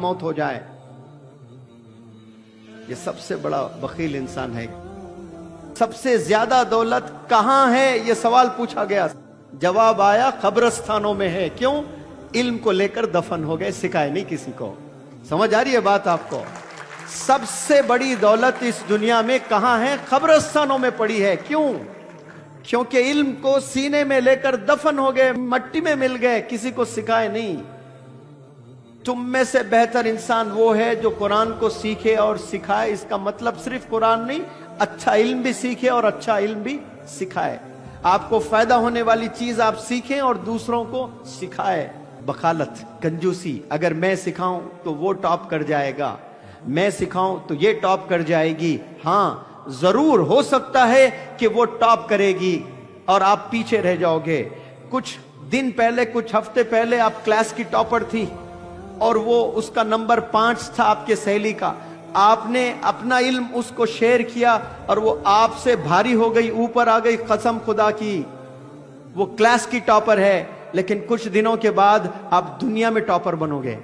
मौत हो जाए। ये सबसे बड़ा बखील इंसान है। सबसे ज्यादा दौलत कहां है, ये सवाल पूछा गया, जवाब आया कब्रिस्तानों में है। क्यों? इल्म को लेकर दफन हो गए, सिखाए नहीं किसी को। समझ आ रही है बात आपको? सबसे बड़ी दौलत इस दुनिया में कहां है? कब्रिस्तानों में पड़ी है। क्यों? क्योंकि इल्म को सीने में लेकर दफन हो गए, मट्टी में मिल गए, किसी को सिखाए नहीं। तुम में से बेहतर इंसान वो है जो कुरान को सीखे और सिखाए। इसका मतलब सिर्फ कुरान नहीं, अच्छा इल्म भी सीखे और अच्छा इल्म भी सिखाए। आपको फायदा होने वाली चीज आप सीखें और दूसरों को सिखाए। बखालत, कंजूसी, अगर मैं सिखाऊं तो वो टॉप कर जाएगा, मैं सिखाऊं तो ये टॉप कर जाएगी। हाँ, जरूर हो सकता है कि वो टॉप करेगी और आप पीछे रह जाओगे। कुछ दिन पहले, कुछ हफ्ते पहले आप क्लास की टॉपर थी और वो उसका नंबर 5 था आपके सहेली का। आपने अपना इल्म उसको शेयर किया और वो आपसे भारी हो गई, ऊपर आ गई, कसम खुदा की वो क्लास की टॉपर है, लेकिन कुछ दिनों के बाद आप दुनिया में टॉपर बनोगे।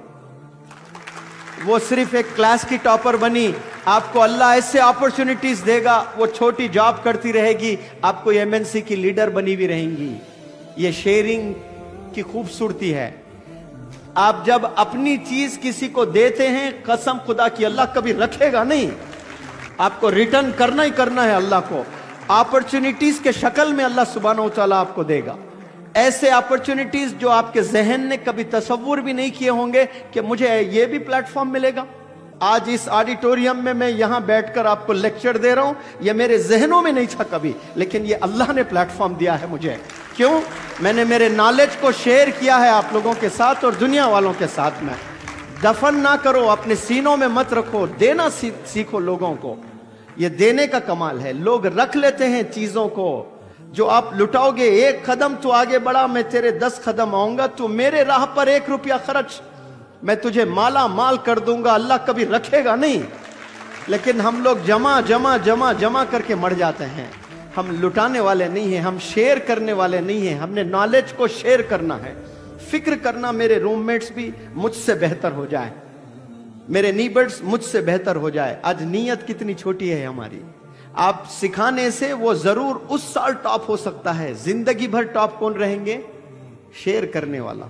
वो सिर्फ एक क्लास की टॉपर बनी, आपको अल्लाह ऐसे अपॉर्चुनिटीज देगा, वो छोटी जॉब करती रहेगी, आपको एमएनसी की लीडर बनी भी रहेंगी। ये शेयरिंग की खूबसूरती है। आप जब अपनी चीज किसी को देते हैं, कसम खुदा की अल्लाह कभी रखेगा नहीं, आपको रिटर्न करना ही करना है अल्लाह को। अपॉर्चुनिटीज के शक्ल में अल्लाह सुब्हानहू तआला आपको देगा। ऐसे अपॉर्चुनिटीज जो आपके जहन ने कभी तसव्वुर भी नहीं किए होंगे कि मुझे ये भी प्लेटफॉर्म मिलेगा। आज इस ऑडिटोरियम में मैं यहां बैठकर आपको लेक्चर दे रहा हूं, ये मेरे जहनों में नहीं था कभी, लेकिन ये अल्लाह ने प्लेटफॉर्म दिया है मुझे। क्यों? मैंने मेरे नॉलेज को शेयर किया है आप लोगों के साथ और दुनिया वालों के साथ में। दफन ना करो, अपने सीनों में मत रखो, देना सीखो लोगों को। ये देने का कमाल है। लोग रख लेते हैं चीजों को, जो आप लुटाओगे, एक कदम तू आगे बढ़ा, मैं तेरे 10 कदम आऊंगा, तू मेरे राह पर 1 रुपया खर्च, मैं तुझे माला माल कर दूंगा। अल्लाह कभी रखेगा नहीं, लेकिन हम लोग जमा जमा जमा जमा करके मर जाते हैं। हम लुटाने वाले नहीं हैं, हम शेयर करने वाले नहीं हैं। हमने नॉलेज को शेयर करना है, फिक्र करना मेरे रूममेट्स भी मुझसे बेहतर हो जाए, मेरे नीबर्स मुझसे बेहतर हो जाए। आज नीयत कितनी छोटी है हमारी। आप सिखाने से वो जरूर उस साल टॉप हो सकता है, जिंदगी भर टॉप कौन रहेंगे? शेयर करने वाला।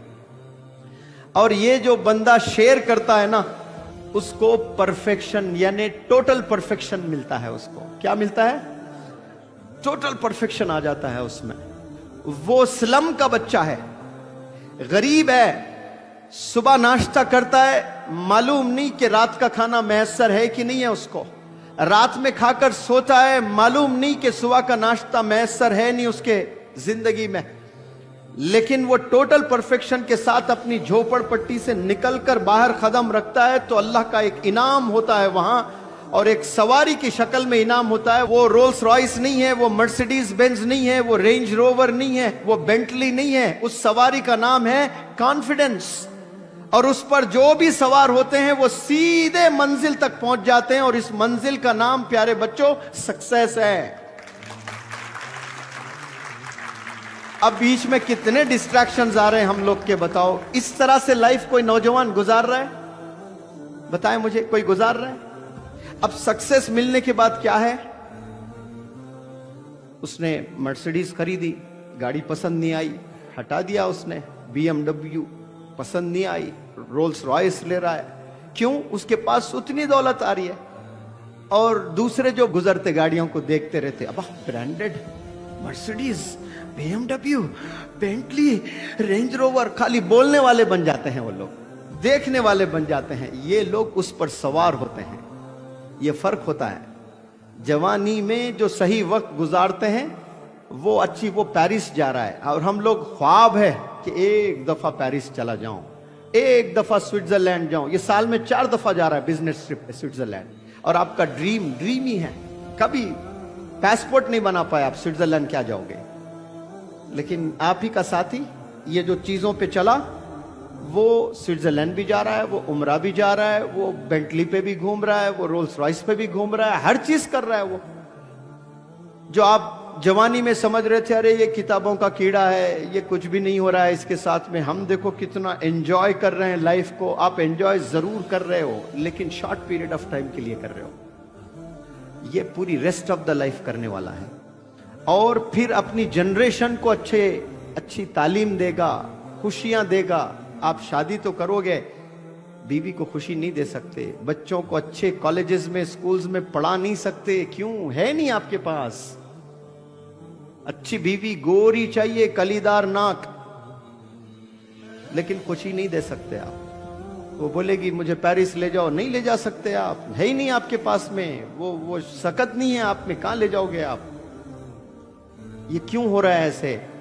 और ये जो बंदा शेयर करता है ना, उसको परफेक्शन यानी टोटल परफेक्शन मिलता है। उसको क्या मिलता है? टोटल परफेक्शन आ जाता है उसमें। वो स्लम का बच्चा है, गरीब है, सुबह नाश्ता करता है, मालूम नहीं कि रात का खाना मैसर है कि नहीं है उसको। रात में खाकर सोता है, मालूम नहीं कि सुबह का नाश्ता मैसर है नहीं उसके जिंदगी में। लेकिन वो टोटल परफेक्शन के साथ अपनी झोपड़पट्टी से निकलकर बाहर कदम रखता है तो अल्लाह का एक इनाम होता है वहां, और एक सवारी की शक्ल में इनाम होता है। वो रोल्स रॉयस नहीं है, वो मर्सिडीज बेंज नहीं है, वो रेंज रोवर नहीं है, वो बेंटली नहीं है। उस सवारी का नाम है कॉन्फिडेंस। और उस पर जो भी सवार होते हैं वो सीधे मंजिल तक पहुंच जाते हैं, और इस मंजिल का नाम, प्यारे बच्चों, सक्सेस है। अब बीच में कितने डिस्ट्रैक्शंस आ रहे हैं हम लोग के, बताओ। इस तरह से लाइफ कोई नौजवान गुजार रहा है? बताएं मुझे, कोई गुजार रहा है? अब सक्सेस मिलने के बाद क्या है? उसने मर्सिडीज खरीदी, गाड़ी पसंद नहीं आई, हटा दिया उसने। BMW पसंद नहीं आई, रोल्स रॉयस ले रहा है। क्यों? उसके पास उतनी दौलत आ रही है। और दूसरे जो गुजरते गाड़ियों को देखते रहते, अब branded Mercedes, BMW, Bentley, Range Rover, खाली बोलने वाले बन जाते हैं वो लोग, देखने वाले बन जाते हैं। ये लोग उस पर सवार होते हैं। ये फर्क होता है। जवानी में जो सही वक्त गुजारते हैं वो अच्छी, वो पेरिस जा रहा है, और हम लोग ख्वाब है कि एक दफा पेरिस चला जाऊं, एक दफा स्विट्जरलैंड जाऊं। ये साल में 4 दफा जा रहा है बिजनेस ट्रिप पे स्विट्जरलैंड, और आपका ड्रीम ही है। कभी पासपोर्ट नहीं बना पाए आप, स्विट्जरलैंड क्या जाओगे? लेकिन आप ही का साथी ये जो चीजों पे चला, वो स्विट्जरलैंड भी जा रहा है, वो उमरा भी जा रहा है, वो बेंटली पे भी घूम रहा है, वो रोल्स रॉयस पे भी घूम रहा है, हर चीज कर रहा है वो। जो आप आप जवानी में समझ रहे थे अरे ये किताबों का कीड़ा है, ये कुछ भी नहीं हो रहा है इसके साथ में, हम देखो कितना एंजॉय कर रहे हैं लाइफ को। आप एंजॉय जरूर कर रहे हो लेकिन शॉर्ट पीरियड ऑफ टाइम के लिए कर रहे हो। ये पूरी रेस्ट ऑफ द लाइफ करने वाला है और फिर अपनी जनरेशन को अच्छी तालीम देगा, खुशियां देगा। आप शादी तो करोगे, बीवी को खुशी नहीं दे सकते, बच्चों को अच्छे कॉलेजेस में स्कूल्स में पढ़ा नहीं सकते, क्यों? है नहीं आपके पास। अच्छी बीवी गोरी चाहिए, कलीदार नाक, लेकिन खुशी नहीं दे सकते आप। वो बोलेगी मुझे पेरिस ले जाओ, नहीं ले जा सकते आप, है ही नहीं आपके पास में, वो सकत नहीं है आप में, कहां ले जाओगे आप? ये क्यों हो रहा है ऐसे?